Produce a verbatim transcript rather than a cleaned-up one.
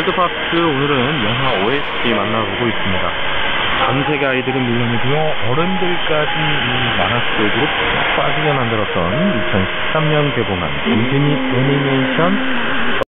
월드박스 오늘은 영화 오에스티 만나보고 있습니다. 전 세계 아이들은 물론이고요, 어른들까지 이 만화 속으로 푹 빠지게 만들었던 이천십삼 년 개봉한 디즈니 애니메이션